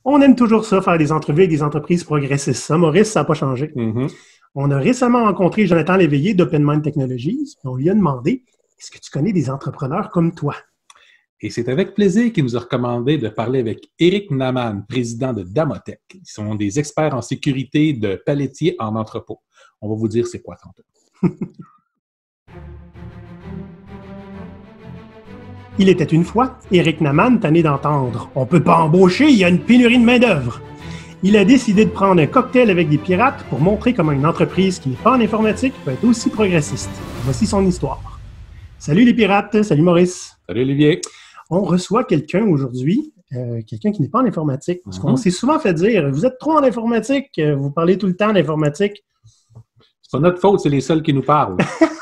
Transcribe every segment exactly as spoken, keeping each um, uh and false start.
On aime toujours ça, faire des entrevues avec des entreprises progressistes. Ça, Maurice, ça n'a pas changé. Mm-hmm. On a récemment rencontré Jonathan Léveillé d'OpenMind Technologies. On lui a demandé, est-ce que tu connais des entrepreneurs comme toi? Et c'est avec plaisir qu'il nous a recommandé de parler avec Éric Naman, président de Damotech. Ils sont des experts en sécurité de pelletiers en entrepôt. On va vous dire c'est quoi tantôt. Il était une fois, Éric Naman, tanné d'entendre « On peut pas embaucher, il y a une pénurie de main-d'œuvre ». Il a décidé de prendre un cocktail avec des pirates pour montrer comment une entreprise qui n'est pas en informatique peut être aussi progressiste. Voici son histoire. Salut les pirates, salut Maurice. Salut Olivier. On reçoit quelqu'un aujourd'hui, euh, quelqu'un qui n'est pas en informatique. Parce qu'on Mm-hmm. s'est souvent fait dire « Vous êtes trop en informatique, vous parlez tout le temps d'informatique. » C'est pas notre faute, c'est les seuls qui nous parlent.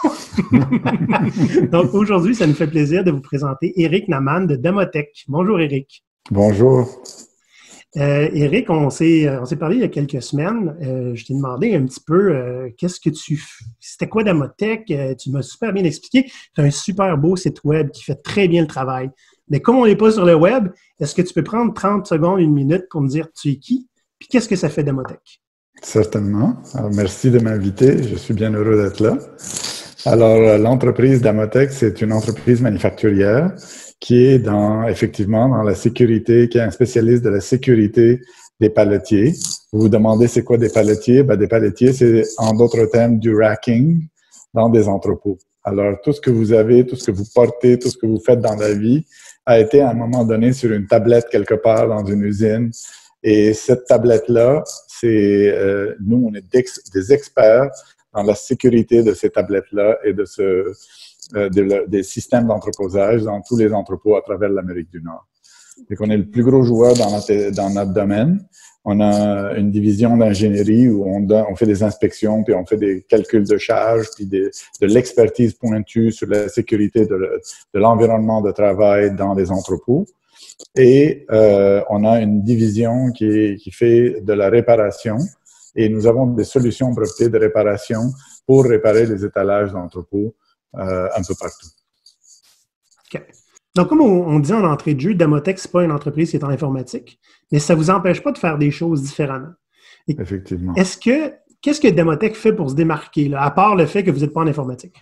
Donc aujourd'hui, ça nous fait plaisir de vous présenter Éric Naman de Damotech. Bonjour Éric. Bonjour. Euh, Éric, on s'est, on s'est parlé il y a quelques semaines. Euh, je t'ai demandé un petit peu euh, qu'est-ce que tu... C'était quoi Damotech? Euh, tu m'as super bien expliqué. Tu as un super beau site web qui fait très bien le travail. Mais comme on n'est pas sur le web, est-ce que tu peux prendre trente secondes, une minute pour me dire tu es qui? Puis qu'est-ce que ça fait Damotech? Certainement. Alors, merci de m'inviter. Je suis bien heureux d'être là. Alors, l'entreprise Damotech, c'est une entreprise manufacturière qui est dans, effectivement, dans la sécurité, qui est un spécialiste de la sécurité des palletiers. Vous vous demandez c'est quoi des palletiers? Ben, des palletiers, c'est, en d'autres termes, du racking dans des entrepôts. Alors, tout ce que vous avez, tout ce que vous portez, tout ce que vous faites dans la vie a été à un moment donné sur une tablette quelque part dans une usine. Et cette tablette-là, c'est, euh, nous, on est des experts dans la sécurité de ces tablettes-là et de ce, euh, de, des systèmes d'entreposage dans tous les entrepôts à travers l'Amérique du Nord. Donc, on est le plus gros joueur dans notre, dans notre domaine. On a une division d'ingénierie où on, donne, on fait des inspections, puis on fait des calculs de charge, puis des, de l'expertise pointue sur la sécurité de, le, de l'environnement de travail dans les entrepôts. Et euh, on a une division qui, qui fait de la réparation. Et nous avons des solutions brevetées de réparation pour réparer les étalages d'entrepôts euh, un peu partout. OK. Donc, comme on, on dit en entrée de jeu, Damotech, ce n'est pas une entreprise qui est en informatique, mais ça ne vous empêche pas de faire des choses différemment. Et effectivement. Est-ce que, qu'est-ce que Damotech fait pour se démarquer, là, à part le fait que vous n'êtes pas en informatique?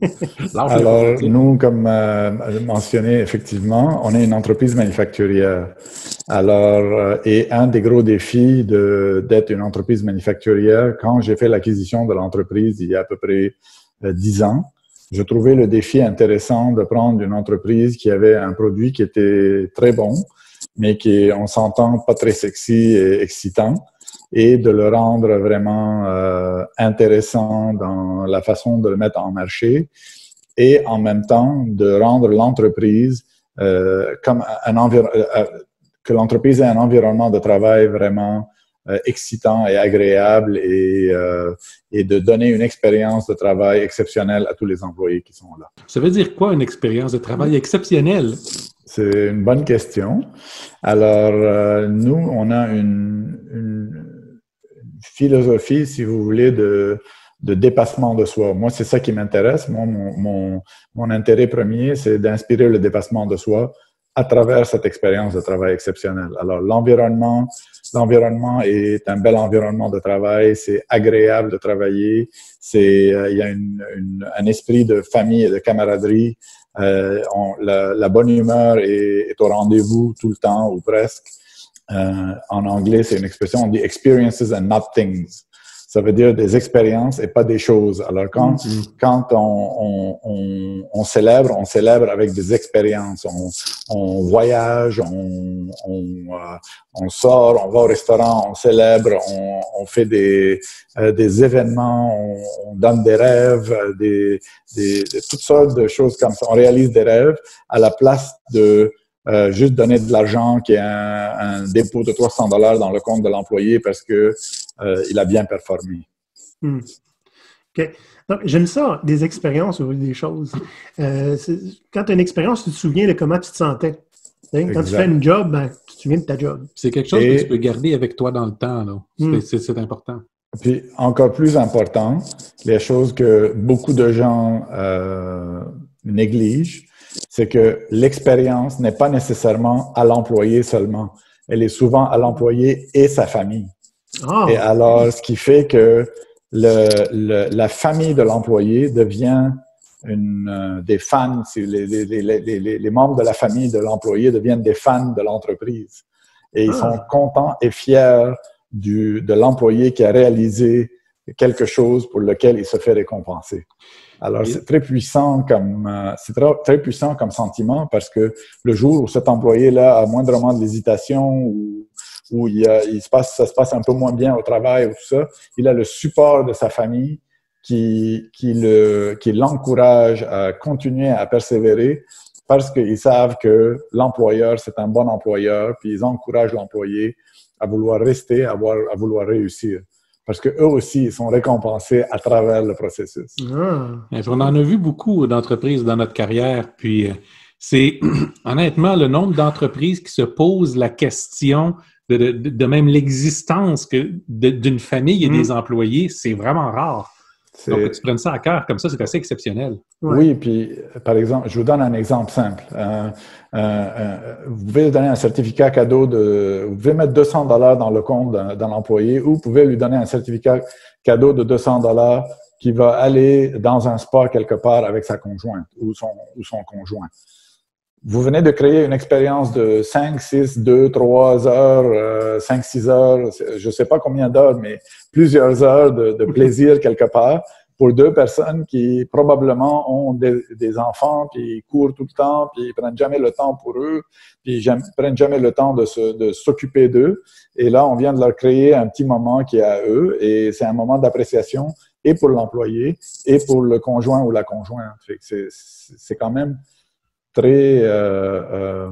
Alors, nous, comme euh, mentionné, effectivement, on est une entreprise manufacturière. Alors, euh, et un des gros défis de, d'être une entreprise manufacturière, quand j'ai fait l'acquisition de l'entreprise il y a à peu près euh, dix ans, je trouvais le défi intéressant de prendre une entreprise qui avait un produit qui était très bon, mais qui, on s'entend, pas très sexy et excitant, et de le rendre vraiment euh, intéressant dans la façon de le mettre en marché, et en même temps de rendre l'entreprise euh, comme un environnement, euh, que l'entreprise ait un environnement de travail vraiment euh, excitant et agréable, et, euh, et de donner une expérience de travail exceptionnelle à tous les employés qui sont là. Ça veut dire quoi une expérience de travail exceptionnelle? C'est une bonne question. Alors, euh, nous, on a une, une philosophie, si vous voulez, de, de dépassement de soi. Moi, c'est ça qui m'intéresse. Moi, mon, mon, mon intérêt premier, c'est d'inspirer le dépassement de soi à travers cette expérience de travail exceptionnelle. Alors, l'environnement, l'environnement est un bel environnement de travail. C'est agréable de travailler. C'est, euh, il y a une, une, un esprit de famille et de camaraderie. Euh, on, la, la bonne humeur est, est au rendez-vous tout le temps ou presque. Euh, en anglais, c'est une expression, on dit « experiences and not things ». Ça veut dire des expériences et pas des choses. Alors, quand, mm-hmm. quand on, on, on, on célèbre, on célèbre avec des expériences. On, on voyage, on, on, euh, on sort, on va au restaurant, on célèbre, on, on fait des, euh, des événements, on, on donne des rêves, des, des, des, toutes sortes de choses comme ça. On réalise des rêves à la place de Euh, juste donner de l'argent qui est un, un dépôt de trois cents dollars dans le compte de l'employé parce que euh, il a bien performé. Hmm. OK. Donc, j'aime ça, des expériences ou des choses. Euh, quand tu as une expérience, tu te souviens de comment tu te sentais. Quand exact. Tu fais une job, ben, tu te souviens de ta job. C'est quelque chose Et... que tu peux garder avec toi dans le temps. Là. Hmm. C'est, c'est important. Puis, encore plus important, les choses que beaucoup de gens euh, négligent, c'est que l'expérience n'est pas nécessairement à l'employé seulement. elle est souvent à l'employé et sa famille. Oh. Et alors, ce qui fait que le, le, la famille de l'employé devient une, euh, des fans, les, les, les, les, les membres de la famille de l'employé deviennent des fans de l'entreprise. Et ils ah. sont contents et fiers du, de l'employé qui a réalisé quelque chose pour lequel il se fait récompenser. Alors, c'est très puissant comme, euh, c'est très, très puissant comme sentiment parce que le jour où cet employé-là a moindrement de l'hésitation ou, où il, a, il se passe, ça se passe un peu moins bien au travail ou tout ça, il a le support de sa famille qui, qui le, qui l'encourage à continuer à persévérer parce qu'ils savent que l'employeur, c'est un bon employeur, puis ils encouragent l'employé à vouloir rester, à vouloir, à vouloir réussir. Parce qu'eux aussi, ils sont récompensés à travers le processus. Ah. On en a vu beaucoup d'entreprises dans notre carrière, puis c'est honnêtement le nombre d'entreprises qui se posent la question de, de, de même l'existence que d'une famille et mmh. des employés, c'est vraiment rare. C'est... Donc, que tu prennes ça à cœur comme ça, c'est assez exceptionnel. Ouais. Oui, puis par exemple, je vous donne un exemple simple. Euh, euh, euh, vous pouvez donner un certificat cadeau de... Vous pouvez mettre deux cents dollars dans le compte d'un, d'un employé ou vous pouvez lui donner un certificat cadeau de deux cents dollars qui va aller dans un spa quelque part avec sa conjointe ou son, ou son conjoint. Vous venez de créer une expérience de cinq, six, deux, trois heures, euh, cinq, six heures, je ne sais pas combien d'heures, mais plusieurs heures de, de plaisir quelque part pour deux personnes qui probablement ont des, des enfants, puis ils courent tout le temps, puis ils prennent jamais le temps pour eux, puis ils prennent jamais le temps de, se, de s'occuper d'eux. Et là, on vient de leur créer un petit moment qui est à eux, et c'est un moment d'appréciation et pour l'employé et pour le conjoint ou la conjointe. Fait que c'est, c'est quand même très, euh, euh,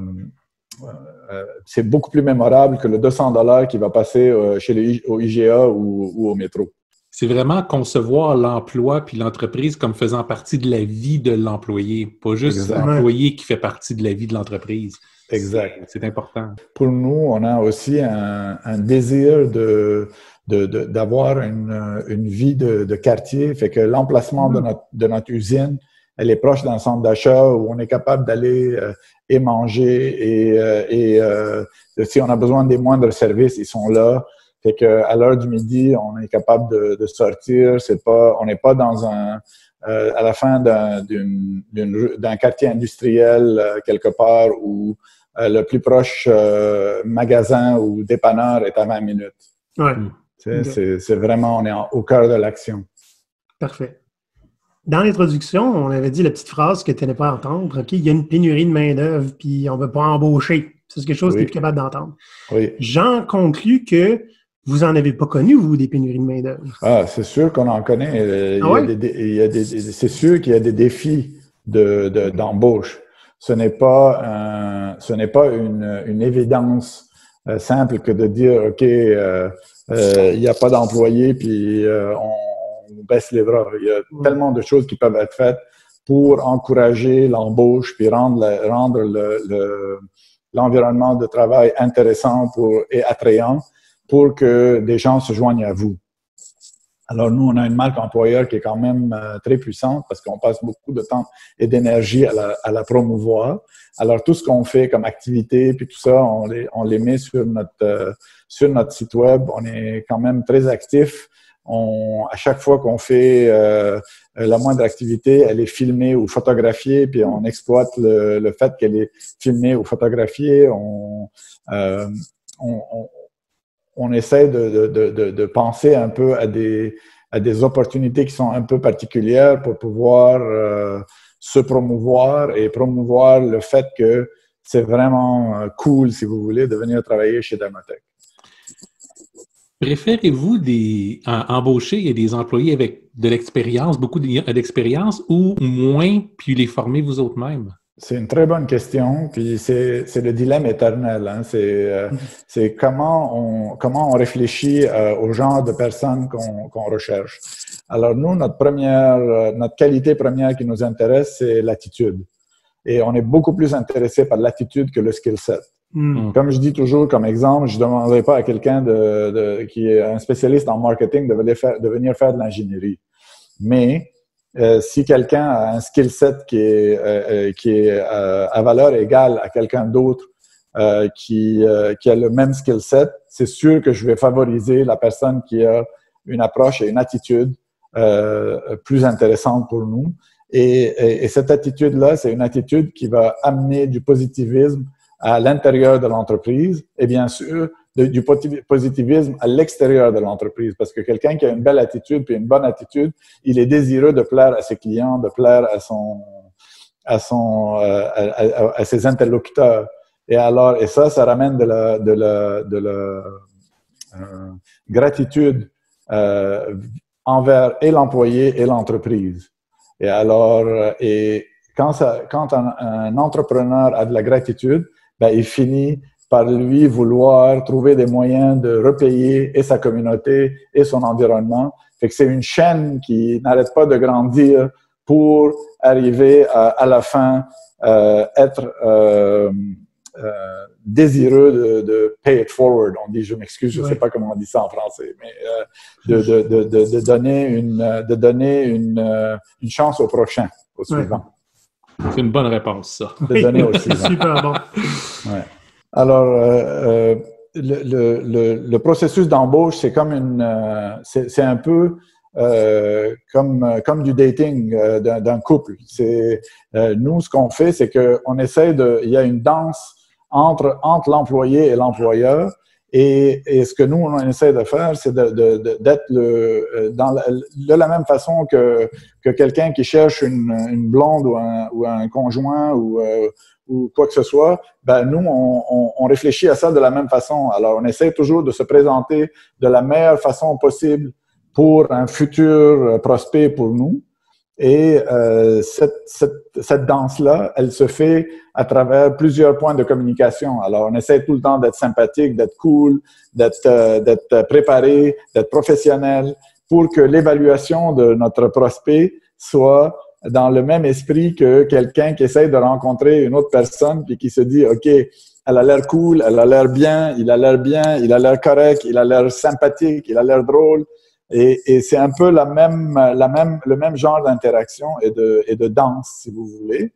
euh, c'est beaucoup plus mémorable que le deux cents dollars qui va passer euh, chez le, au I G A ou, ou au métro. C'est vraiment concevoir l'emploi puis l'entreprise comme faisant partie de la vie de l'employé, pas juste exact. L'employé qui fait partie de la vie de l'entreprise. Exact. C'est, c'est important. Pour nous, on a aussi un, un désir de, de, de, d'avoir une, une vie de, de quartier, fait que l'emplacement mmh. de, notre, de notre usine, elle est proche d'un centre d'achat où on est capable d'aller euh, et manger et, euh, et euh, si on a besoin des moindres services, ils sont là. Fait que à l'heure du midi, on est capable de, de sortir. C'est pas, on n'est pas dans un euh, à la fin d'un, d'une, d'une, d'un quartier industriel euh, quelque part où euh, le plus proche euh, magasin ou dépanneur est à vingt minutes. Ouais. C'est, okay. c'est, c'est vraiment, on est en, au cœur de l'action. Parfait. Dans l'introduction, on avait dit la petite phrase que tu n'allais pas entendre. OK, il y a une pénurie de main-d'œuvre, puis on ne veut pas embaucher. C'est quelque chose oui. que tu es plus capable d'entendre. Oui. J'en conclus que vous n'en avez pas connu, vous, des pénuries de main-d'œuvre. Ah, c'est sûr qu'on en connaît. Il ah y a ouais? des, il y a des, c'est sûr qu'il y a des défis de, de, d'embauche. Ce n'est pas, un, ce n'est pas une, une évidence euh, simple que de dire, OK, euh, euh, il n'y a pas d'employés, puis euh, on on baisse les bras. Il y a mmh. tellement de choses qui peuvent être faites pour encourager l'embauche puis rendre, le, rendre le, le, l'environnement de travail intéressant pour, et attrayant pour que des gens se joignent à vous. Alors, nous, on a une marque employeur qui est quand même euh, très puissante parce qu'on passe beaucoup de temps et d'énergie à la, à la promouvoir. Alors, tout ce qu'on fait comme activité puis tout ça, on les, on les met sur notre, euh, sur notre site web. On est quand même très actifs. On, à chaque fois qu'on fait euh, la moindre activité, elle est filmée ou photographiée, puis on exploite le, le fait qu'elle est filmée ou photographiée. On, euh, on, on, on essaie de, de, de, de penser un peu à des, à des opportunités qui sont un peu particulières pour pouvoir euh, se promouvoir et promouvoir le fait que c'est vraiment cool, si vous voulez, de venir travailler chez Damotech. Préférez-vous des, en, embaucher des employés avec de l'expérience, beaucoup d'expérience, ou moins, puis les former vous autres-mêmes? C'est une très bonne question, puis c'est, c'est le dilemme éternel. Hein? C'est, euh, c'est comment on, comment on réfléchit euh, au genre de personnes qu'on, qu'on recherche. Alors nous, notre première, notre qualité première qui nous intéresse, c'est l'attitude. Et on est beaucoup plus intéressé par l'attitude que le skill set. Mm. Comme je dis toujours, comme exemple, je ne demanderai pas à quelqu'un de, de, qui est un spécialiste en marketing de venir faire de, venir faire de l'ingénierie. Mais euh, si quelqu'un a un skill set qui est, euh, qui est euh, à valeur égale à quelqu'un d'autre euh, qui, euh, qui a le même skill set, c'est sûr que je vais favoriser la personne qui a une approche et une attitude euh, plus intéressante pour nous. Et, et, et cette attitude-là, c'est une attitude qui va amener du positivisme à l'intérieur de l'entreprise et bien sûr de, du positivisme à l'extérieur de l'entreprise. Parce que quelqu'un qui a une belle attitude puis une bonne attitude, il est désireux de plaire à ses clients, de plaire à son, à son, euh, à, à, à ses interlocuteurs. Et alors, et ça, ça ramène de la, de la, de la euh, gratitude euh, envers et l'employé et l'entreprise. Et alors, et quand, ça, quand un, un entrepreneur a de la gratitude, ben, il finit par lui vouloir trouver des moyens de repayer et sa communauté et son environnement. Fait que c'est une chaîne qui n'arrête pas de grandir pour arriver à, à la fin euh, être euh, euh, désireux de, de pay it forward. On dit, je m'excuse, je ne ouais. sais pas comment on dit ça en français, mais euh, de, de, de, de, de donner une, de donner une, une chance au prochain, au suivant. Ouais. C'est une bonne réponse, ça. De donner au suivant. Super bon. Ouais. Alors, euh, euh, le, le, le, le processus d'embauche, c'est comme une, euh, c'est, c'est un peu euh, comme comme du dating euh, d'un, d'un couple. C'est euh, nous, ce qu'on fait, c'est que on essaie de, il y a une danse entre entre l'employé et l'employeur. Et, et ce que nous, on essaie de faire, c'est de, de, de, d'être le, dans la, de la même façon que, que quelqu'un qui cherche une, une blonde ou un, ou un conjoint ou, euh, ou quoi que ce soit, ben nous, on, on, on réfléchit à ça de la même façon. Alors, on essaie toujours de se présenter de la meilleure façon possible pour un futur prospect pour nous. Et euh, cette, cette, cette danse-là, elle se fait à travers plusieurs points de communication. Alors, on essaie tout le temps d'être sympathique, d'être cool, d'être, euh, d'être préparé, d'être professionnel pour que l'évaluation de notre prospect soit dans le même esprit que quelqu'un qui essaie de rencontrer une autre personne puis qui se dit, OK, elle a l'air cool, elle a l'air bien, il a l'air bien, il a l'air correct, il a l'air sympathique, il a l'air drôle. Et, et c'est un peu la même, la même, le même genre d'interaction et de, et de danse, si vous voulez.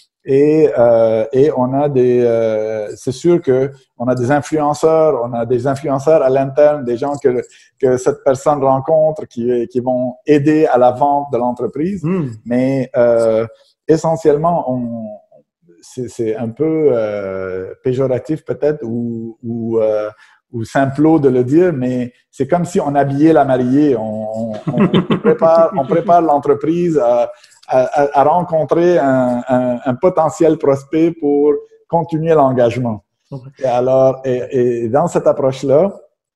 Et, euh, et on a des, euh, c'est sûr que on a des influenceurs, on a des influenceurs à l'interne, des gens que que cette personne rencontre, qui qui vont aider à la vente de l'entreprise. Mm. Mais euh, essentiellement, on, c'est, c'est un peu euh, péjoratif peut-être ou ou euh, ou simplot de le dire, mais c'est comme si on habillait la mariée. On, on, on prépare, on prépare l'entreprise à, à, à rencontrer un, un, un potentiel prospect pour continuer l'engagement. Et alors, et, et dans cette approche-là,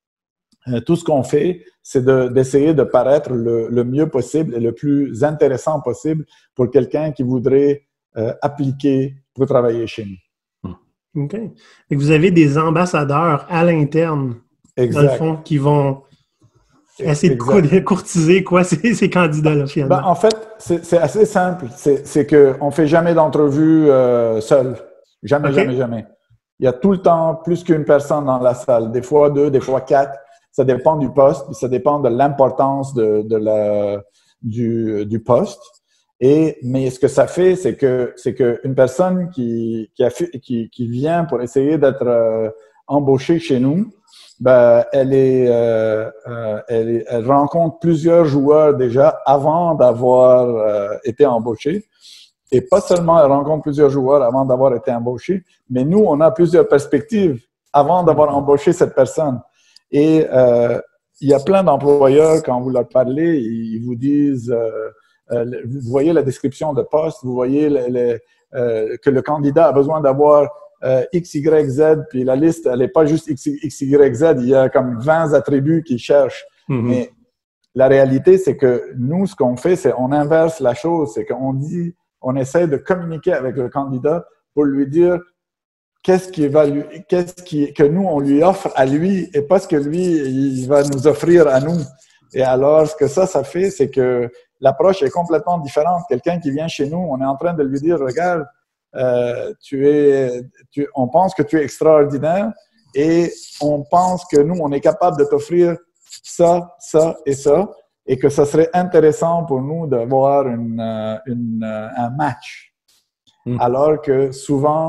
tout ce qu'on fait, c'est de, d'essayer de paraître le, le mieux possible et le plus intéressant possible pour quelqu'un qui voudrait euh, appliquer pour travailler chez nous. OK. Et vous avez des ambassadeurs à l'interne, exact. Dans le fond, qui vont essayer exact. de courtiser quoi, ces, ces candidats-là, finalement. Ben, en fait, c'est, c'est assez simple. C'est, c'est qu'on ne fait jamais d'entrevue euh, seul. Jamais, okay. jamais, jamais. Il y a tout le temps plus qu'une personne dans la salle. Des fois deux, des fois quatre. Ça dépend du poste, ça dépend de l'importance de, de la, du, du poste. Et, mais ce que ça fait, c'est que, c'est que une personne qui, qui, a fait, qui, qui vient pour essayer d'être euh, embauchée chez nous, ben, elle est, euh, euh, elle, est, elle rencontre plusieurs joueurs déjà avant d'avoir euh, été embauchée. Et pas seulement elle rencontre plusieurs joueurs avant d'avoir été embauchée, mais nous, on a plusieurs perspectives avant d'avoir embauché cette personne. Et euh, il y a plein d'employeurs, quand vous leur parlez, ils vous disent... Euh, Euh, vous voyez la description de poste, vous voyez le, le, euh, que le candidat a besoin d'avoir euh, X, Y, Z, puis la liste, elle n'est pas juste X, X, Y, Z, il y a comme vingt attributs qu'ils cherchent. Mm-hmm. Mais la réalité, c'est que nous, ce qu'on fait, c'est on inverse la chose, c'est qu'on dit, on essaie de communiquer avec le candidat pour lui dire qu'est-ce qui va lui, qu'est-ce qui, que nous, on lui offre à lui et pas ce que lui, il va nous offrir à nous. Et alors, ce que ça, ça fait, c'est que l'approche est complètement différente. Quelqu'un qui vient chez nous, on est en train de lui dire, regarde, euh, tu es, tu, on pense que tu es extraordinaire et on pense que nous, on est capable de t'offrir ça, ça et ça et que ça serait intéressant pour nous d'avoir une, une, un match. Mmh. Alors que souvent,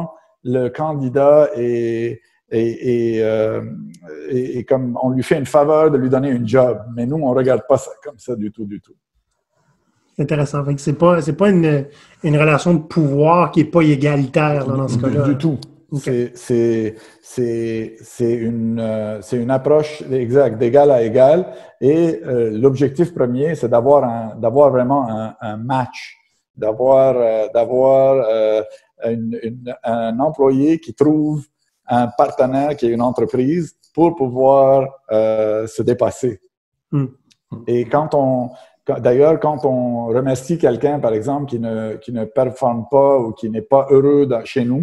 le candidat est, est, est, euh, est, est comme on lui fait une faveur de lui donner une job. Mais nous, on ne regarde pas ça comme ça du tout, du tout. C'est intéressant. Fait que c'est pas, c'est pas une, une relation de pouvoir qui n'est pas égalitaire là, dans ce cas-là. Du, du tout. Okay. C'est, c'est, c'est, une, euh, c'est une approche exacte, d'égal à égal. Et euh, l'objectif premier, c'est d'avoir, un, d'avoir vraiment un, un match, d'avoir, euh, d'avoir euh, une, une, un employé qui trouve un partenaire qui est une entreprise pour pouvoir euh, se dépasser. Mm. Et quand on... D'ailleurs, quand on remercie quelqu'un, par exemple, qui ne, qui ne performe pas ou qui n'est pas heureux dans, chez nous,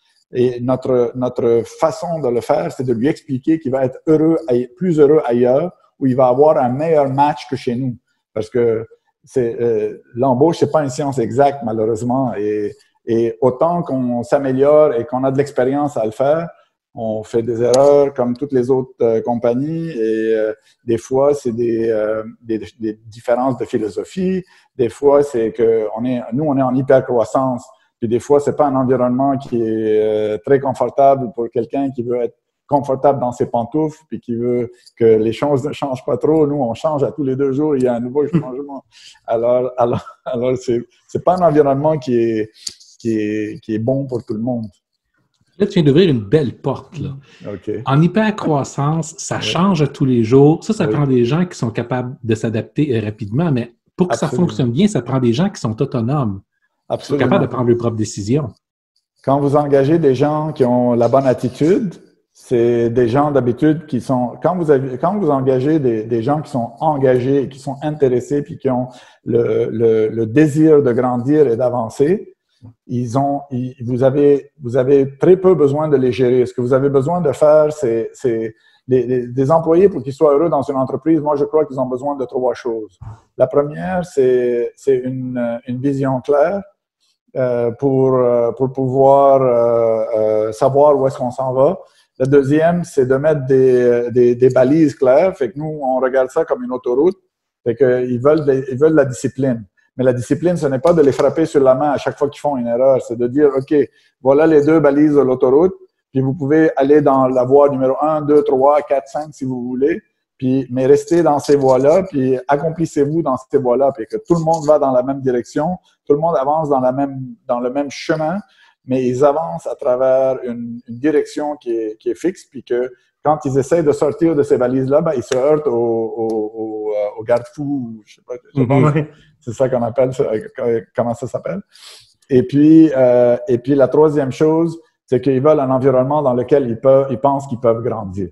et notre, notre façon de le faire, c'est de lui expliquer qu'il va être heureux, plus heureux ailleurs, où il va avoir un meilleur match que chez nous. Parce que c'est, euh, l'embauche, c'est pas une science exacte, malheureusement. Et, et autant qu'on s'améliore et qu'on a de l'expérience à le faire, on fait des erreurs comme toutes les autres euh, compagnies et euh, des fois, c'est des, euh, des, des différences de philosophie. Des fois, c'est que on est, nous, on est en hypercroissance. Puis des fois, c'est pas un environnement qui est euh, très confortable pour quelqu'un qui veut être confortable dans ses pantoufles puis qui veut que les choses ne changent pas trop. Nous, on change à tous les deux jours, il y a un nouveau changement. Alors, alors, alors c'est, c'est pas un environnement qui est, qui est, qui est bon pour tout le monde. Là, tu viens d'ouvrir une belle porte. Là. Okay. En hypercroissance, ça oui. change à tous les jours. Ça, ça oui. prend des gens qui sont capables de s'adapter rapidement, mais pour que Absolument. Ça fonctionne bien, ça prend des gens qui sont autonomes, Absolument. Qui sont capables de prendre leurs propres décisions. Quand vous engagez des gens qui ont la bonne attitude, c'est des gens d'habitude qui sont... Quand vous, avez, quand vous engagez des, des gens qui sont engagés, qui sont intéressés, puis qui ont le, le, le désir de grandir et d'avancer, Ils ont, ils, vous avez, vous avez très peu besoin de les gérer. Ce que vous avez besoin de faire, c'est, c'est les, les, des employés pour qu'ils soient heureux dans une entreprise. Moi, je crois qu'ils ont besoin de trois choses. La première, c'est, c'est une, une vision claire euh, pour, pour pouvoir euh, euh, savoir où est-ce qu'on s'en va. La deuxième, c'est de mettre des, des, des balises claires. Fait que nous, on regarde ça comme une autoroute. Fait que ils veulent, des, ils veulent de la discipline. Mais la discipline, ce n'est pas de les frapper sur la main à chaque fois qu'ils font une erreur. C'est de dire, OK, voilà les deux balises de l'autoroute, puis vous pouvez aller dans la voie numéro un, deux, trois, quatre, cinq si vous voulez, puis, mais restez dans ces voies-là, puis accomplissez-vous dans ces voies-là, puis que tout le monde va dans la même direction, tout le monde avance dans, la même, dans le même chemin, mais ils avancent à travers une, une direction qui est, qui est fixe, puis que quand ils essaient de sortir de ces balises-là, ben, ils se heurtent au, au, au, au garde-fou, je sais pas, je sais pas mm-hmm. C'est ça qu'on appelle, ça, comment ça s'appelle. Et puis, euh, et puis la troisième chose, c'est qu'ils veulent un environnement dans lequel ils, peuvent, ils pensent qu'ils peuvent grandir.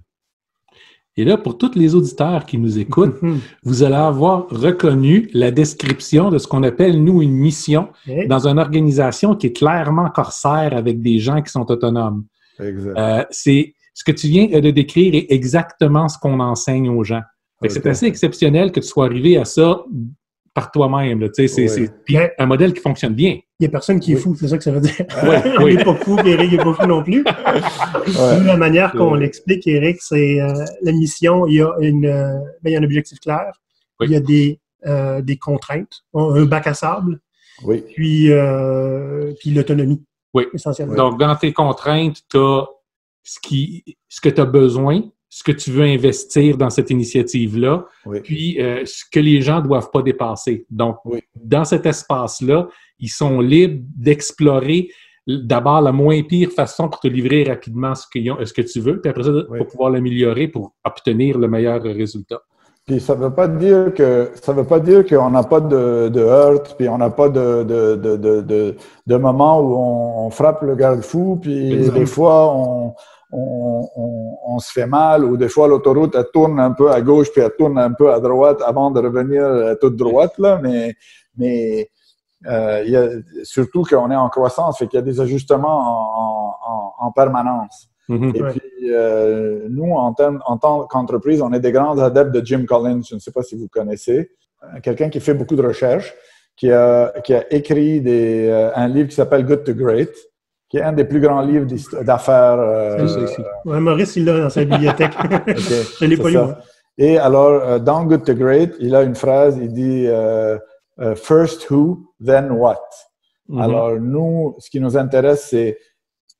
Et là, pour tous les auditeurs qui nous écoutent, vous allez avoir reconnu la description de ce qu'on appelle, nous, une mission okay. dans une organisation qui est clairement corsaire avec des gens qui sont autonomes. Exact. Euh, c'est, ce que tu viens de décrire est exactement ce qu'on enseigne aux gens. Okay. C'est assez exceptionnel que tu sois arrivé à ça par toi-même. Là, c'est, oui. c'est puis un modèle qui fonctionne bien. Il n'y a personne qui est oui. fou, c'est ça que ça veut dire. Oui, On oui. n'est pas fou, Éric n'est pas fou non plus. Ouais. La manière qu'on oui. l'explique, Éric, c'est euh, la mission, il y a, une, euh, ben, il y a un objectif clair, oui. il y a des, euh, des contraintes, un bac à sable, oui. puis, euh, puis l'autonomie, oui. essentiellement. Donc, dans tes contraintes, tu as ce, qui, ce que tu as besoin, ce que tu veux investir dans cette initiative-là, oui. puis euh, ce que les gens ne doivent pas dépasser. Donc, oui. dans cet espace-là, ils sont libres d'explorer d'abord la moins pire façon pour te livrer rapidement ce, qu'ils ont, ce que tu veux, puis après ça, oui. pour pouvoir l'améliorer pour obtenir le meilleur résultat. Puis ça ne veut pas dire que ça veut pas dire qu'on n'a pas de, de heurts, puis on n'a pas de, de, de, de, de, de moments où on, on frappe le garde-fou, puis Exactement. Des fois, on... On, on, on se fait mal, ou des fois l'autoroute elle tourne un peu à gauche puis elle tourne un peu à droite avant de revenir toute droite là, mais mais euh, il y a, surtout qu'on est en croissance, fait qu'il y a des ajustements en, en, en permanence. Mm-hmm. Et ouais. puis euh, nous en, termes, en tant qu'entreprise, on est des grands adeptes de Jim Collins. Je ne sais pas si vous connaissez, quelqu'un qui fait beaucoup de recherches, qui a qui a écrit des, euh, un livre qui s'appelle Good to Great, qui est un des plus grands livres d'affaires. Euh, c'est ça ici. Ouais, Maurice, il l'a dans sa bibliothèque. Okay, je ne l'ai pas lu, moi. Et alors, euh, dans Good to Great, il a une phrase, il dit euh, euh, « First who, then what ». Mm-hmm. Alors, nous, ce qui nous intéresse, c'est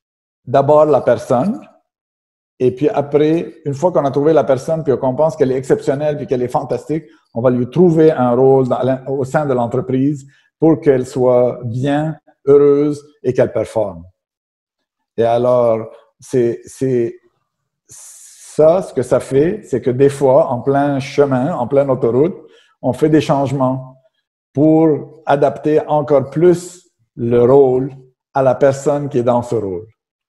d'abord la personne, et puis après, une fois qu'on a trouvé la personne, puis qu'on pense qu'elle est exceptionnelle, puis qu'elle est fantastique, on va lui trouver un rôle dans, au sein de l'entreprise pour qu'elle soit bien, heureuse et qu'elle performe. Et alors, c'est, c'est ça, ce que ça fait, c'est que des fois, en plein chemin, en pleine autoroute, on fait des changements pour adapter encore plus le rôle à la personne qui est dans ce rôle.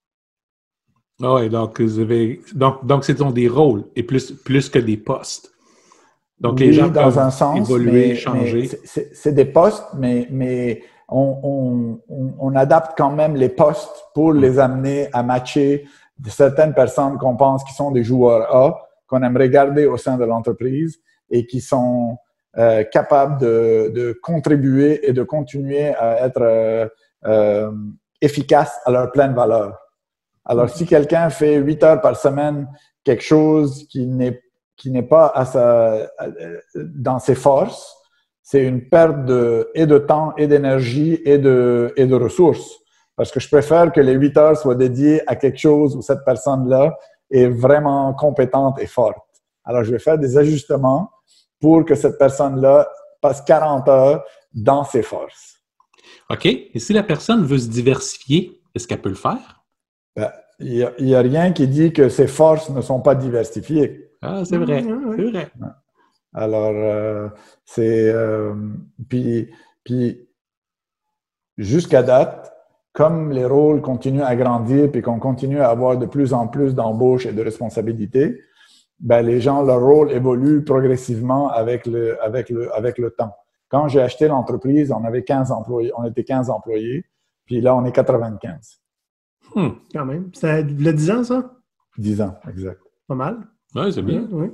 Ah oui, donc vous avez donc donc ce sont des rôles et plus plus que des postes. Donc oui, les gens dans peuvent un sens, évoluer, mais, changer. Mais c'est, c'est des postes, mais mais on, on, on adapte quand même les postes pour les amener à matcher certaines personnes qu'on pense qui sont des joueurs A, qu'on aimerait garder au sein de l'entreprise et qui sont euh, capables de, de contribuer et de continuer à être euh, euh, efficaces à leur pleine valeur. Alors, si quelqu'un fait huit heures par semaine quelque chose qui n'est, qui n'est pas à sa, dans ses forces, c'est une perte de, et de temps, et d'énergie, et de, et de ressources. Parce que je préfère que les huit heures soient dédiées à quelque chose où cette personne-là est vraiment compétente et forte. Alors, je vais faire des ajustements pour que cette personne-là passe quarante heures dans ses forces. OK. Et si la personne veut se diversifier, est-ce qu'elle peut le faire? Ben, il n'y a, a rien qui dit que ses forces ne sont pas diversifiées. Ah, c'est vrai. Mmh, c'est vrai. Alors, euh, c'est... Euh, puis, puis, jusqu'à date, comme les rôles continuent à grandir puis qu'on continue à avoir de plus en plus d'embauches et de responsabilités, ben, les gens, leur rôle évolue progressivement avec le, avec le, avec le temps. Quand j'ai acheté l'entreprise, on avait quinze employés, on était quinze employés, puis là, on est quatre-vingt-quinze. Hmm, quand même. C'était il y a dix ans, ça? dix ans, exact. Pas mal. Oui, c'est bien. Oui.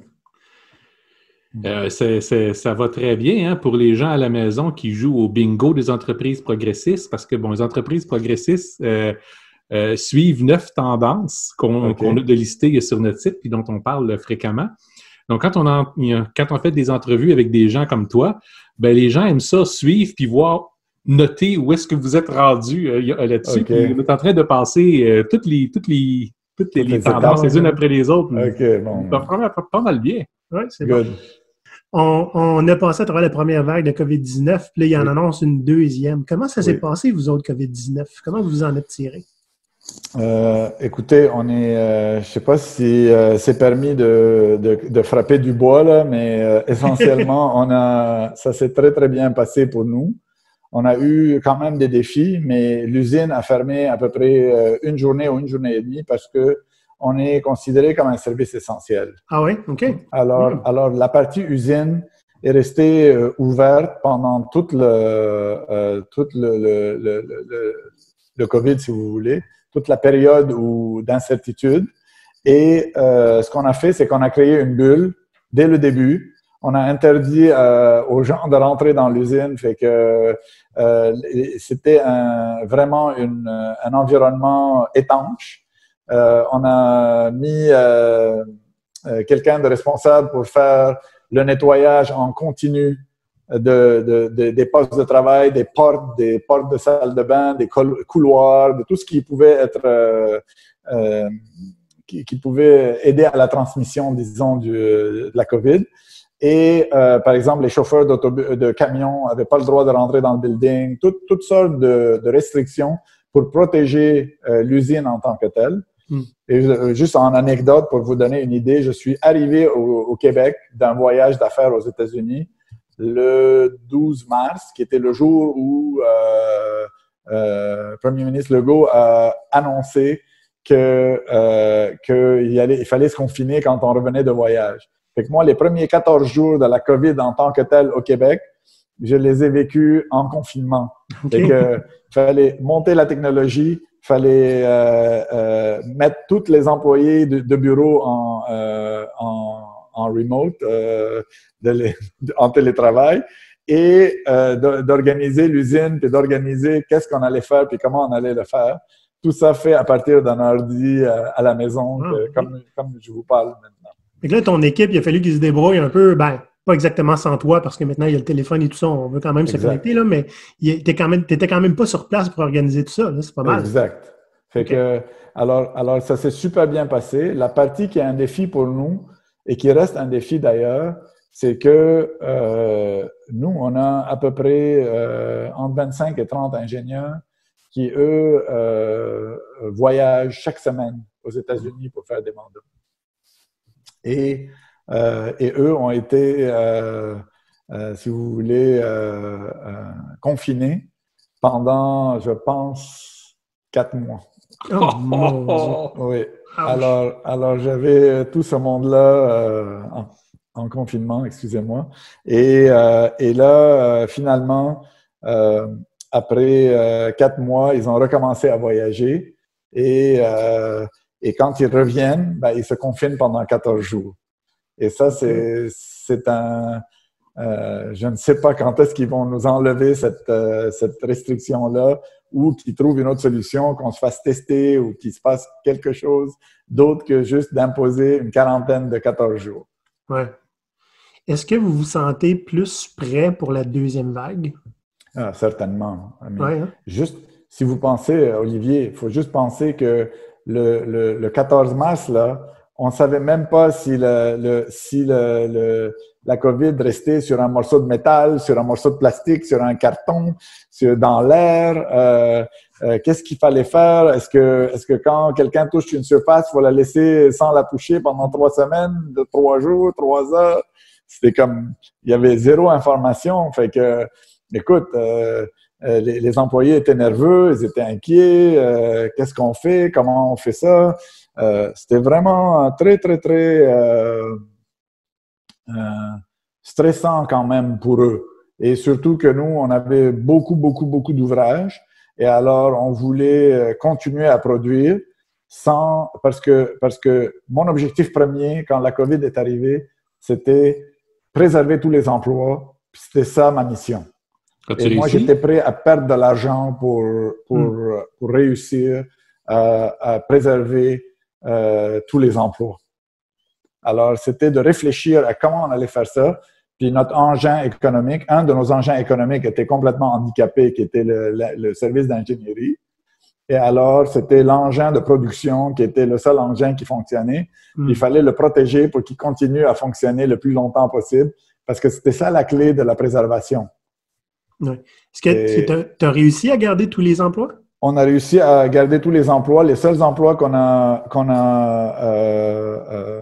Euh, c'est, c'est, ça va très bien hein, pour les gens à la maison qui jouent au bingo des entreprises progressistes, parce que bon, les entreprises progressistes euh, euh, suivent neuf tendances qu'on, okay. qu'on a de listées sur notre site puis dont on parle fréquemment. Donc, quand on, en, quand on fait des entrevues avec des gens comme toi, ben les gens aiment ça, suivre puis voir, noter où est-ce que vous êtes rendu euh, là-dessus. Okay. Puis on est en train de passer euh, toutes les toutes les toutes les, les tendances les unes après les autres. OK, bon. Ça va pas, pas mal bien. Oui, c'est Good. Bon. On, on a passé à travers la première vague de covid dix-neuf, puis là, il y en oui. annonce une deuxième. Comment ça s'est oui. passé, vous autres, covid dix-neuf? Comment vous en êtes tirés? Euh, écoutez, on est, euh, je ne sais pas si euh, c'est permis de, de, de frapper du bois, là, mais euh, essentiellement, on a, ça s'est très, très bien passé pour nous. On a eu quand même des défis, mais l'usine a fermé à peu près une journée ou une journée et demie parce que on est considéré comme un service essentiel. Ah oui? OK. Alors, mmh. alors la partie usine est restée euh, ouverte pendant tout le, euh, tout le, le, le, le, le COVID, si vous voulez, toute la période où, d'incertitude. Et euh, ce qu'on a fait, c'est qu'on a créé une bulle dès le début. On a interdit euh, aux gens de rentrer dans l'usine, fait que euh, c'était un, vraiment une, un environnement étanche. Euh, on a mis euh, euh, quelqu'un de responsable pour faire le nettoyage en continu de, de, de, des postes de travail, des portes, des portes de salle de bain, des couloirs, de tout ce qui pouvait être euh, euh, qui, qui pouvait aider à la transmission, disons, du, de la COVID. Et, euh, par exemple, les chauffeurs de camions n'avaient pas le droit de rentrer dans le building, tout, toutes sortes de, de restrictions pour protéger euh, l'usine en tant que telle. Mm. Et euh, juste en anecdote, pour vous donner une idée, je suis arrivé au, au Québec d'un voyage d'affaires aux États-Unis le douze mars, qui était le jour où euh, euh, le Premier ministre Legault a annoncé que, euh, qu'il y allait, il fallait se confiner quand on revenait de voyage. Fait que moi, les premiers quatorze jours de la COVID en tant que tel au Québec, je les ai vécus en confinement. Okay. Fait que fallait monter la technologie, fallait euh, euh, mettre tous les employés de, de bureau en, euh, en, en remote, euh, de les, en télétravail, et euh, d'organiser l'usine, puis d'organiser qu'est-ce qu'on allait faire, puis comment on allait le faire. Tout ça fait à partir d'un ordi euh, à la maison, ah, que, okay. comme, comme je vous parle maintenant. Fait que là, ton équipe, il a fallu qu'ils se débrouillent un peu, ben, pas exactement sans toi, parce que maintenant, il y a le téléphone et tout ça, on veut quand même exact. se connecter, là, mais tu n'étais quand, quand même pas sur place pour organiser tout ça, là, c'est pas mal. Exact. Fait OK. que, alors, alors, ça s'est super bien passé. La partie qui est un défi pour nous et qui reste un défi d'ailleurs, c'est que euh, nous, on a à peu près euh, entre vingt-cinq et trente ingénieurs qui, eux, euh, voyagent chaque semaine aux États-Unis pour faire des mandats. Et, euh, et eux ont été, euh, euh, si vous voulez, euh, euh, confinés pendant, je pense, quatre mois. Oh, mon Dieu. Oui. Ouch. Alors, alors j'avais tout ce monde-là euh, en, en confinement, excusez-moi. Et, euh, et là, euh, finalement, euh, après euh, quatre mois, ils ont recommencé à voyager. Et, euh, et quand ils reviennent, ben, ils se confinent pendant quatorze jours. Et ça, c'est, c'est un... Euh, je ne sais pas quand est-ce qu'ils vont nous enlever cette, euh, cette restriction-là ou qu'ils trouvent une autre solution, qu'on se fasse tester ou qu'il se passe quelque chose d'autre que juste d'imposer une quarantaine de quatorze jours. Ouais. Est-ce que vous vous sentez plus prêt pour la deuxième vague? Ah, certainement. Mais Ouais, hein? juste, si vous pensez, Olivier, il faut juste penser que le, le, le quatorze mars, là, on ne savait même pas si, le, le, si le, le, la COVID restait sur un morceau de métal, sur un morceau de plastique, sur un carton, sur, dans l'air. Euh, euh, qu'est-ce qu'il fallait faire? Est-ce que, est-ce que quand quelqu'un touche une surface, il faut la laisser sans la toucher pendant trois semaines, de trois jours, trois heures? C'était comme, il y avait zéro information. Fait que, écoute, euh, euh, les, les employés étaient nerveux, ils étaient inquiets. Euh, qu'est-ce qu'on fait? Comment on fait ça? Euh, c'était vraiment très, très, très euh, euh, stressant quand même pour eux. Et surtout que nous, on avait beaucoup, beaucoup, beaucoup d'ouvrages. Et alors, on voulait continuer à produire sans, parce que, parce que mon objectif premier, quand la COVID est arrivée, c'était préserver tous les emplois. Puis c'était ça ma mission. As-tu Et moi, réussi? j'étais prêt à perdre de l'argent pour, pour, mm. pour réussir à, à préserver euh, tous les emplois. Alors, c'était de réfléchir à comment on allait faire ça. Puis notre engin économique, un de nos engins économiques était complètement handicapé, qui était le, le, le service d'ingénierie. Et alors, c'était l'engin de production qui était le seul engin qui fonctionnait. Mm. Il fallait le protéger pour qu'il continue à fonctionner le plus longtemps possible, parce que c'était ça la clé de la préservation. Ouais. Est-ce que tu as réussi à garder tous les emplois? On a réussi à garder tous les emplois. Les seuls emplois qu'on a, qu'on a euh, euh,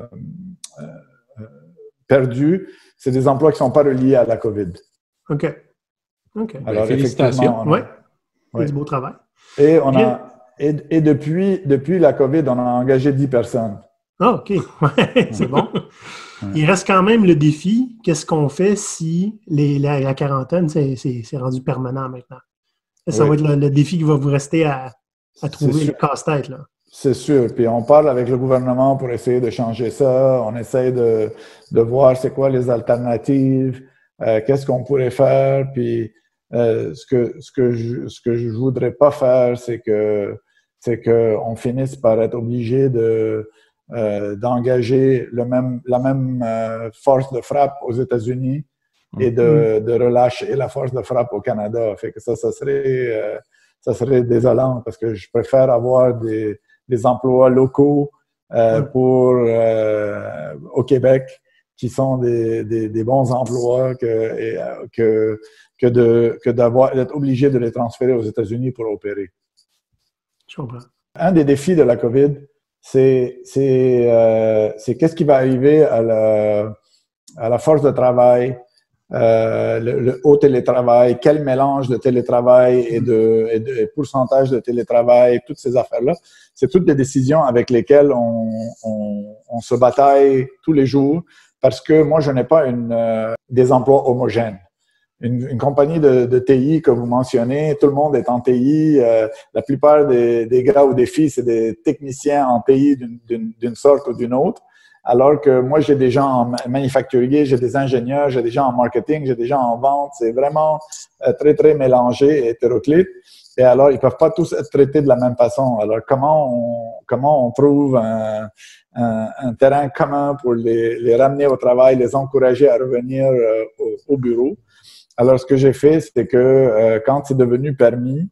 euh, perdus, c'est des emplois qui ne sont pas reliés à la COVID. OK. OK. Alors, ben, félicitations. Oui. Ouais. Du beau travail. Et, on a, et, et depuis, depuis la COVID, on a engagé dix personnes. Ah, OK. Ouais, c'est bon. Il reste quand même le défi. Qu'est-ce qu'on fait si les, la, la quarantaine, c'est rendu permanent maintenant? Ça oui. va être le, le défi qui va vous rester à, à trouver le casse-tête. C'est sûr. Puis on parle avec le gouvernement pour essayer de changer ça. On essaie de, de voir c'est quoi les alternatives, euh, qu'est-ce qu'on pourrait faire. Puis euh, ce que ce que je ce que je voudrais pas faire, c'est que c'est que on finisse par être obligé de Euh, d'engager le même, la même euh, force de frappe aux États-Unis et de, de relâcher la force de frappe au Canada. Fait que ça, ça serait, euh, ça serait désolant parce que je préfère avoir des, des emplois locaux euh, pour, euh, au Québec qui sont des, des, des bons emplois que, et, que, que de, que d'avoir, d'être obligé de les transférer aux États-Unis pour opérer. Je comprends. Un des défis de la COVID, c'est c'est euh, c'est qu'est-ce qui va arriver à la à la force de travail, euh, le, le haut télétravail, quel mélange de télétravail et de, et de pourcentage de télétravail, toutes ces affaires-là, c'est toutes des décisions avec lesquelles on, on, on se bataille tous les jours parce que moi je n'ai pas une euh, des emplois homogènes. Une, une compagnie de, de T I que vous mentionnez, tout le monde est en T I. Euh, la plupart des, des gars ou des filles, c'est des techniciens en T I d'une sorte ou d'une autre. Alors que moi, j'ai des gens en manufacturier, j'ai des ingénieurs, j'ai des gens en marketing, j'ai des gens en vente. C'est vraiment euh, très, très mélangé et hétéroclite. Et alors, ils peuvent pas tous être traités de la même façon. Alors, comment on, comment on trouve un, un, un terrain commun pour les, les ramener au travail, les encourager à revenir euh, au, au bureau? Alors, ce que j'ai fait, c'est que euh, quand c'est devenu permis,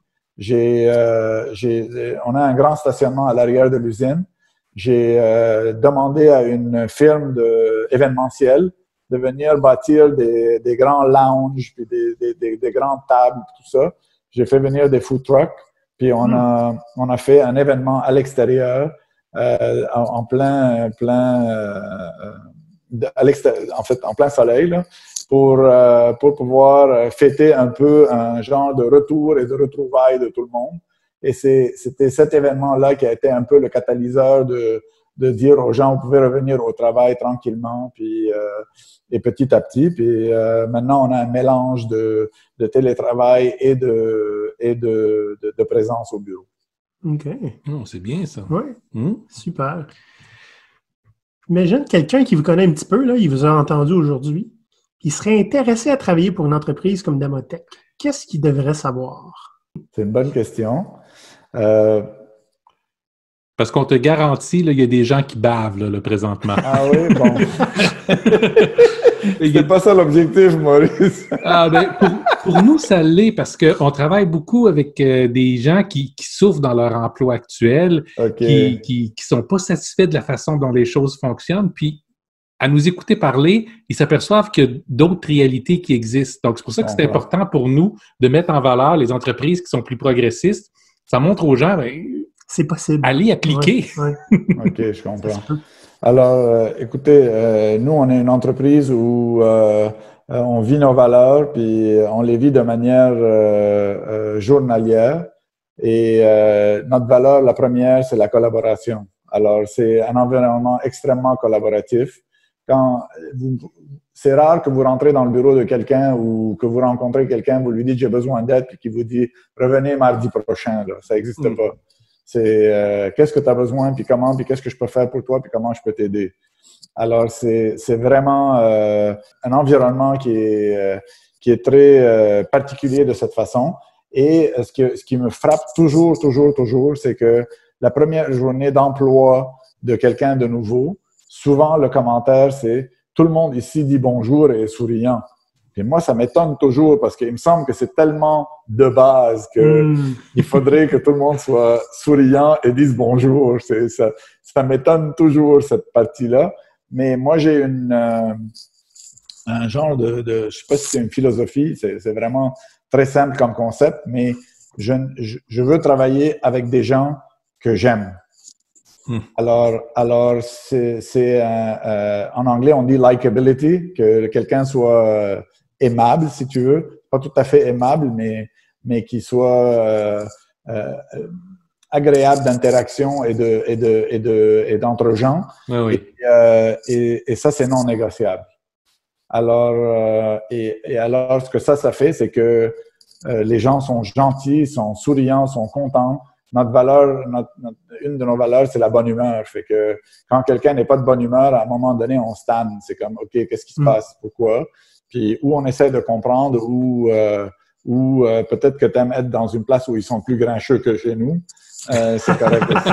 j'ai, euh, j'ai, on a un grand stationnement à l'arrière de l'usine. J'ai euh, demandé à une firme de, événementielle de venir bâtir des, des grands lounges, puis des, des, des, des grandes tables, tout ça. J'ai fait venir des food trucks, puis on a, on a fait un événement à l'extérieur, euh, en, en plein, plein, euh, à l'extérieur, en fait, en plein soleil, là, pour, euh, pour pouvoir fêter un peu un genre de retour et de retrouvailles de tout le monde. Et c'est, c'était cet événement-là qui a été un peu le catalyseur de, de dire aux gens, vous pouvez revenir au travail tranquillement, puis, euh, et petit à petit. Puis euh, maintenant, on a un mélange de, de télétravail et, de, et de, de, de présence au bureau. OK. Oh, c'est bien ça. Oui, mmh. Super. Imagine quelqu'un qui vous connaît un petit peu, là, il vous a entendu aujourd'hui, il serait intéressé à travailler pour une entreprise comme Damotech. Qu'est-ce qu'il devrait savoir? C'est une bonne question. Euh... Parce qu'on te garantit, là, il y a des gens qui bavent là, là, présentement. Ah oui, bon. C'est pas ça l'objectif, Maurice. ah, ben, pour, pour nous, ça l'est parce qu'on travaille beaucoup avec euh, des gens qui, qui souffrent dans leur emploi actuel, okay. qui qui sont pas satisfaits de la façon dont les choses fonctionnent. Puis, à nous écouter parler, ils s'aperçoivent qu'il y a d'autres réalités qui existent. Donc, c'est pour ça que c'est important pour nous de mettre en valeur les entreprises qui sont plus progressistes. Ça montre aux gens, ben, c'est possible. Allez appliquer. Ouais, ouais. OK, je comprends. Alors, euh, écoutez, euh, nous, on est une entreprise où euh, on vit nos valeurs, puis on les vit de manière euh, euh, journalière. Et euh, notre valeur, la première, c'est la collaboration. Alors, c'est un environnement extrêmement collaboratif. Quand vous, c'est rare que vous rentrez dans le bureau de quelqu'un ou que vous rencontrez quelqu'un, vous lui dites « j'ai besoin d'aide » puis qu'il vous dit « revenez mardi prochain ». Là, ça n'existe mmh. pas. C'est euh, qu'est-ce que tu as besoin, puis comment, puis qu'est-ce que je peux faire pour toi, puis comment je peux t'aider. Alors, c'est, c'est vraiment euh, un environnement qui est, euh, qui est très euh, particulier de cette façon. Et ce, que, ce qui me frappe toujours, toujours, toujours, c'est que la première journée d'emploi de quelqu'un de nouveau, souvent le commentaire, c'est « tout le monde ici dit bonjour et est souriant ». Et moi, ça m'étonne toujours parce qu'il me semble que c'est tellement de base que mmh. il faudrait que tout le monde soit souriant et dise bonjour. C'est, ça, ça m'étonne toujours, cette partie-là. Mais moi, j'ai une, euh, un genre de, de, je sais pas si c'est une philosophie, c'est, c'est vraiment très simple comme concept, mais je, je, je veux travailler avec des gens que j'aime. Mmh. Alors, alors c'est, c'est un, euh, en anglais, on dit likability, que quelqu'un soit euh, aimable, si tu veux. Pas tout à fait aimable, mais, mais qui soit euh, euh, agréable d'interaction et, de, et, de, et, de, et d'entre gens. Oui, oui. Et, euh, et, et ça, c'est non négociable. Alors, euh, et, et alors, ce que ça, ça fait, c'est que euh, les gens sont gentils, sont souriants, sont contents. Notre valeur, notre, notre, une de nos valeurs, c'est la bonne humeur. Fait que quand quelqu'un n'est pas de bonne humeur, à un moment donné, on stanne. C'est comme, OK, qu'est-ce qui se passe? Pourquoi? Puis, ou on essaie de comprendre, ou, euh, ou euh, peut-être que tu aimes être dans une place où ils sont plus grincheux que chez nous. Euh, c'est correct aussi.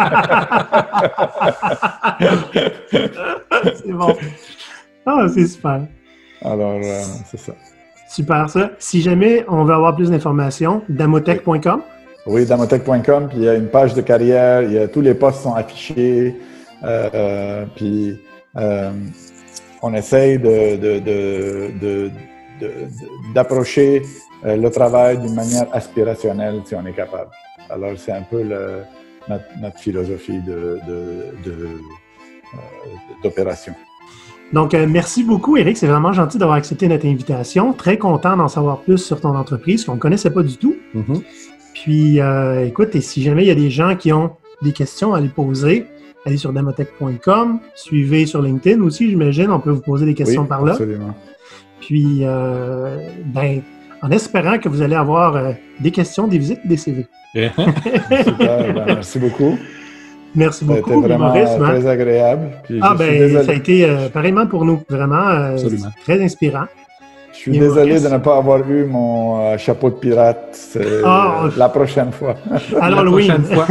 C'est bon. Ah, c'est super. Alors, euh, c'est ça. Super, ça. Si jamais on veut avoir plus d'informations, damotech point com. Oui, damotech point com, puis il y a une page de carrière, il y a, tous les postes sont affichés, euh, euh, puis euh, on essaye de, de, de, de, de, d'approcher euh, le travail d'une manière aspirationnelle si on est capable. Alors, c'est un peu le, notre, notre philosophie de, de, de, euh, d'opération. Donc, euh, merci beaucoup, Éric. C'est vraiment gentil d'avoir accepté notre invitation. Très content d'en savoir plus sur ton entreprise qu'on ne connaissait pas du tout. Mm-hmm. Puis, euh, écoute, et si jamais il y a des gens qui ont des questions à les poser, allez sur damotech point com, suivez sur LinkedIn aussi, j'imagine, on peut vous poser des questions oui, par là. Absolument. Puis, euh, ben, en espérant que vous allez avoir euh, des questions, des visites, des C V. Super, ben, merci beaucoup. Merci ça beaucoup, a été vraiment Maurice. Très agréable. Puis ah, ben, ça a été euh, pareillement pour nous, vraiment euh, très inspirant. Je suis Et désolé Maurice... de ne pas avoir eu mon euh, chapeau de pirate ah, euh, la prochaine fois. Alors, la prochaine fois.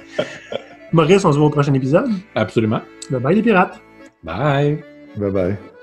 Maurice, on se voit au prochain épisode. Absolument. Bye bye les pirates. Bye. Bye bye.